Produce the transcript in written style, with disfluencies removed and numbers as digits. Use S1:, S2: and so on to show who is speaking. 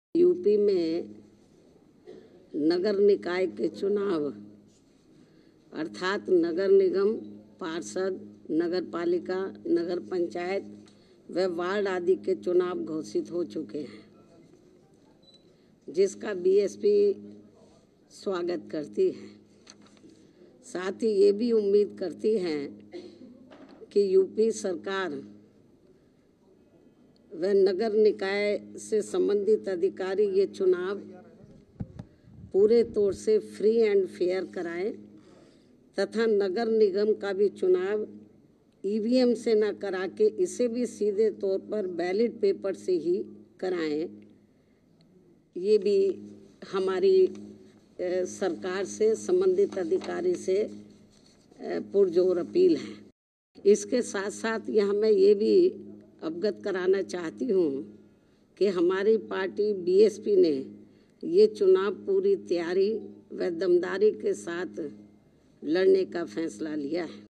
S1: UP में नगर निकाय के चुनाव अर्थात नगर निगम, पार्षद, नगर पालिका, नगर पंचायत व वार्ड आदि के चुनाव घोषित हो चुके हैं, जिसका बीएसपी स्वागत करती है। साथ ही ये भी उम्मीद करती है कि यूपी सरकार व नगर निकाय से संबंधित अधिकारी ये चुनाव पूरे तौर से फ्री एंड फेयर कराएं तथा नगर निगम का भी चुनाव ईवीएम से न करा के इसे भी सीधे तौर पर बैलेट पेपर से ही कराएं। ये भी हमारी सरकार से संबंधित अधिकारी से पुरजोर अपील है। इसके साथ साथ यहाँ मैं ये भी अवगत कराना चाहती हूँ कि हमारी पार्टी बीएसपी ने ये चुनाव पूरी तैयारी व दमदारी के साथ लड़ने का फैसला लिया है।